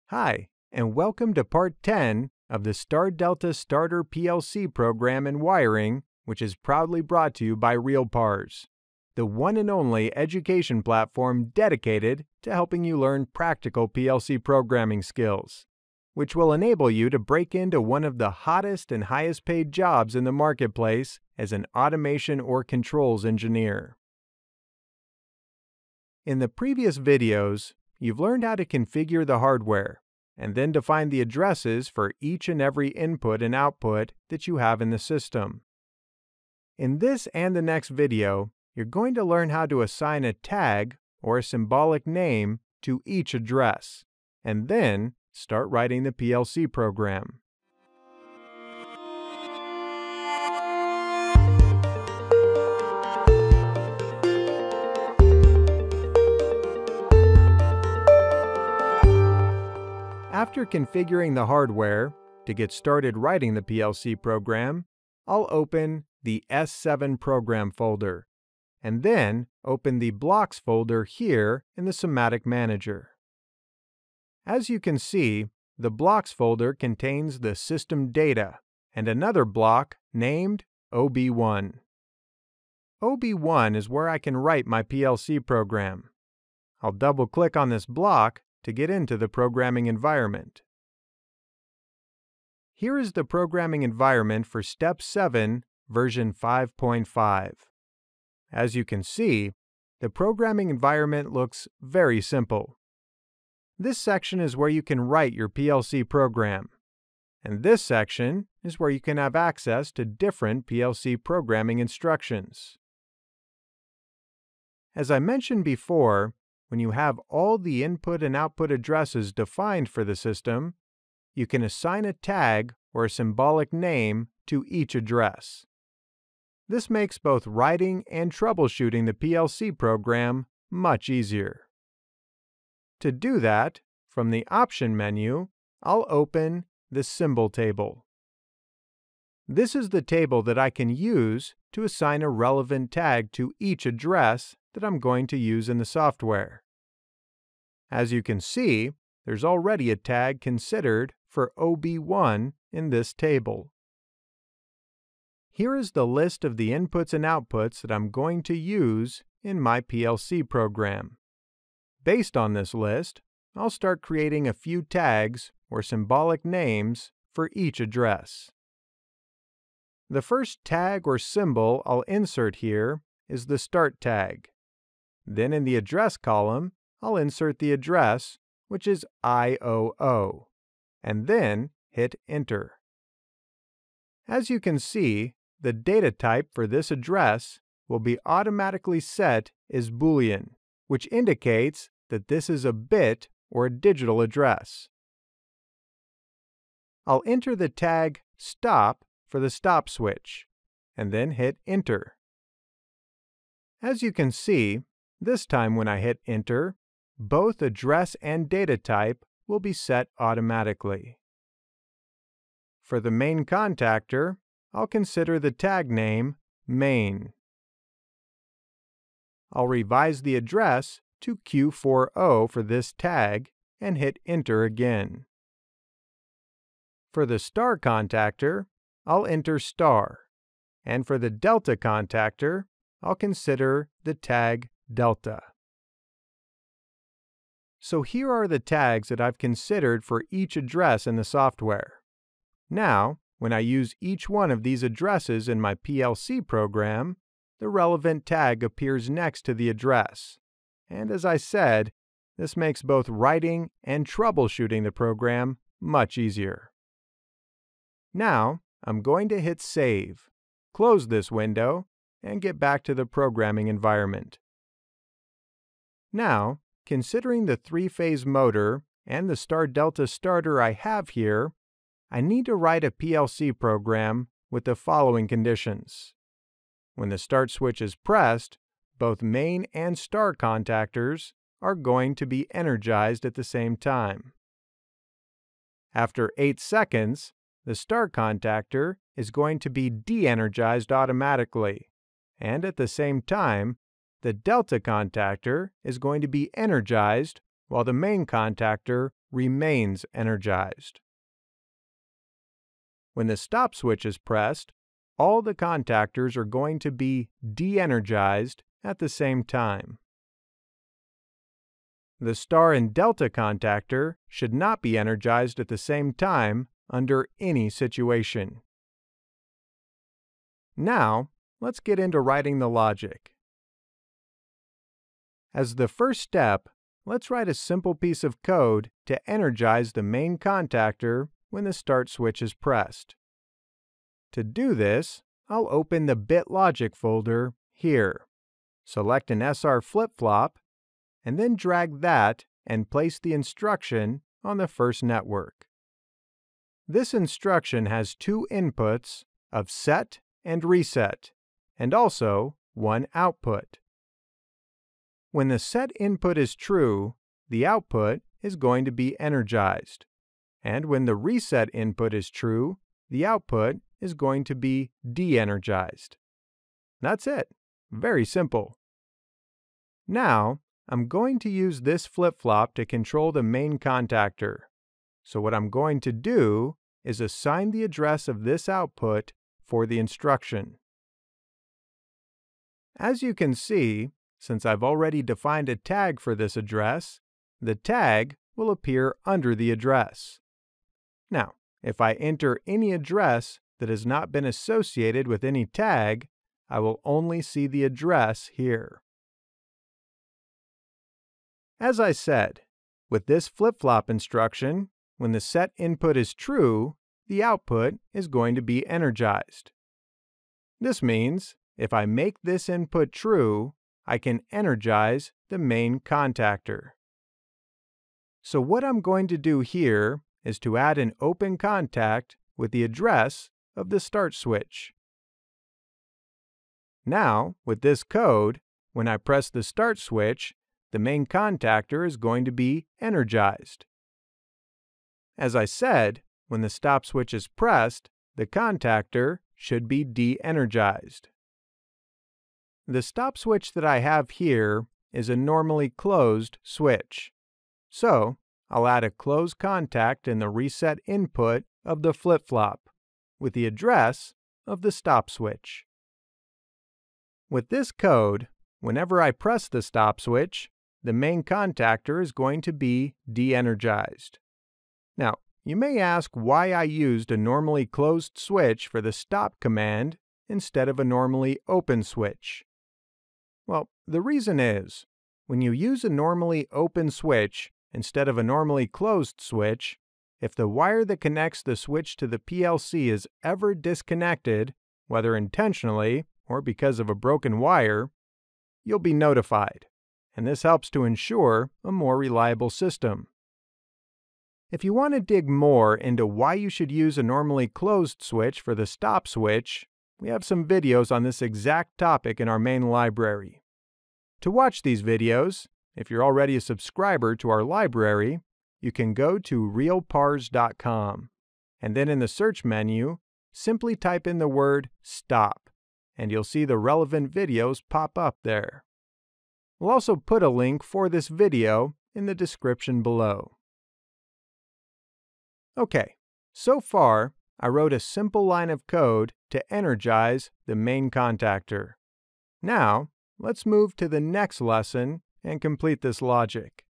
Hi, and welcome to Part 10 of the Star-Delta Starter PLC program and wiring, which is proudly brought to you by RealPARS, the one and only education platform dedicated to helping you learn practical PLC programming skills, which will enable you to break into one of the hottest and highest paid jobs in the marketplace as an automation or controls engineer. In the previous videos, you've learned how to configure the hardware and then define the addresses for each and every input and output that you have in the system. In this and the next video, you're going to learn how to assign a tag or a symbolic name to each address, and then start writing the PLC program. After configuring the hardware, to get started writing the PLC program, I'll open the S7 program folder, and then open the blocks folder here in the Somatic Manager. As you can see, the blocks folder contains the system data and another block named OB1. OB1 is where I can write my PLC program. I'll double-click on this block to get into the programming environment. Here is the programming environment for Step 7, version 5.5. As you can see, the programming environment looks very simple. This section is where you can write your PLC program, and this section is where you can have access to different PLC programming instructions. As I mentioned before, when you have all the input and output addresses defined for the system, you can assign a tag or a symbolic name to each address. This makes both writing and troubleshooting the PLC program much easier. To do that, from the Option menu, I'll open the Symbol table. This is the table that I can use to assign a relevant tag to each address that I'm going to use in the software. As you can see, there's already a tag considered for OB1 in this table. Here is the list of the inputs and outputs that I'm going to use in my PLC program. Based on this list, I'll start creating a few tags or symbolic names for each address. The first tag or symbol I'll insert here is the Start tag. Then in the address column, I'll insert the address, which is IOO, and then hit Enter. As you can see, the data type for this address will be automatically set as Boolean, which indicates that this is a bit or a digital address. I'll enter the tag Stop for the stop switch, and then hit Enter. As you can see, this time when I hit Enter, both address and data type will be set automatically. For the main contactor, I'll consider the tag name Main. I'll revise the address to Q40 for this tag and hit Enter again. For the Star contactor, I'll enter Star, and for the Delta contactor, I'll consider the tag Delta. So here are the tags that I've considered for each address in the software. Now, when I use each one of these addresses in my PLC program, the relevant tag appears next to the address. And as I said, this makes both writing and troubleshooting the program much easier. Now, I'm going to hit Save, close this window, and get back to the programming environment. Now, considering the three-phase motor and the Star-Delta starter I have here, I need to write a PLC program with the following conditions. When the start switch is pressed, both main and star contactors are going to be energized at the same time. After 8 seconds, the star contactor is going to be de-energized automatically, and at the same time, the delta contactor is going to be energized while the main contactor remains energized. When the stop switch is pressed, all the contactors are going to be de-energized at the same time. The star and delta contactor should not be energized at the same time under any situation. Now, let's get into writing the logic. As the first step, let's write a simple piece of code to energize the main contactor when the start switch is pressed. To do this, I'll open the BitLogic folder here, select an SR flip-flop, and then drag that and place the instruction on the first network. This instruction has two inputs of set and reset, and also one output. When the set input is true, the output is going to be energized. And when the reset input is true, the output is going to be de-energized. That's it. Very simple. Now, I'm going to use this flip-flop to control the main contactor. So what I'm going to do is assign the address of this output for the instruction. As you can see, since I've already defined a tag for this address, the tag will appear under the address. Now, if I enter any address that has not been associated with any tag, I will only see the address here. As I said, with this flip-flop instruction, when the set input is true, the output is going to be energized. This means if I make this input true, I can energize the main contactor. So what I'm going to do here is to add an open contact with the address of the start switch. Now, with this code, when I press the start switch, the main contactor is going to be energized. As I said, when the stop switch is pressed, the contactor should be de-energized. The stop switch that I have here is a normally closed switch. So, I'll add a closed contact in the reset input of the flip-flop with the address of the stop switch. With this code, whenever I press the stop switch, the main contactor is going to be de-energized. Now, you may ask why I used a normally closed switch for the stop command instead of a normally open switch. Well, the reason is, when you use a normally open switch instead of a normally closed switch, if the wire that connects the switch to the PLC is ever disconnected, whether intentionally or because of a broken wire, you'll be notified, and this helps to ensure a more reliable system. If you want to dig more into why you should use a normally closed switch for the stop switch, we have some videos on this exact topic in our main library. To watch these videos, if you're already a subscriber to our library, you can go to realpars.com, and then in the search menu, simply type in the word STOP, and you'll see the relevant videos pop up there. We'll also put a link for this video in the description below. Okay, so far, I wrote a simple line of code to energize the main contactor. Now, let's move to the next lesson and complete this logic.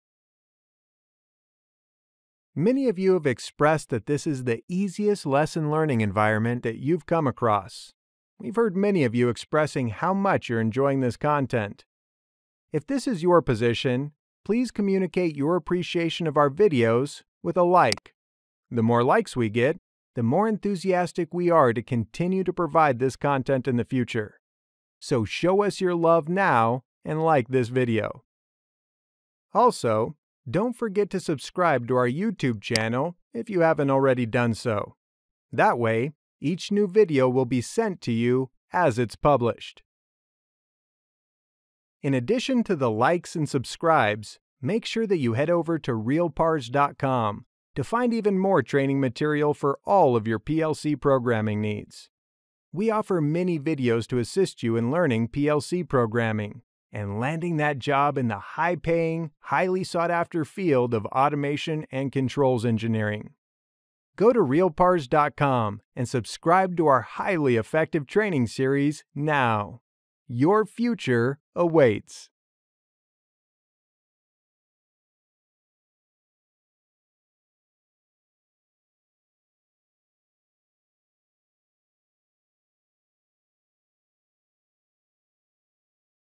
Many of you have expressed that this is the easiest lesson learning environment that you've come across. We've heard many of you expressing how much you're enjoying this content. If this is your position, please communicate your appreciation of our videos with a like. The more likes we get, the more enthusiastic we are to continue to provide this content in the future. So show us your love now and like this video. Also, don't forget to subscribe to our YouTube channel if you haven't already done so. That way, each new video will be sent to you as it's published. In addition to the likes and subscribes, make sure that you head over to realpars.com to find even more training material for all of your PLC programming needs. We offer many videos to assist you in learning PLC programming, and landing that job in the high-paying, highly sought-after field of automation and controls engineering. Go to realpars.com and subscribe to our highly effective training series now. Your future awaits.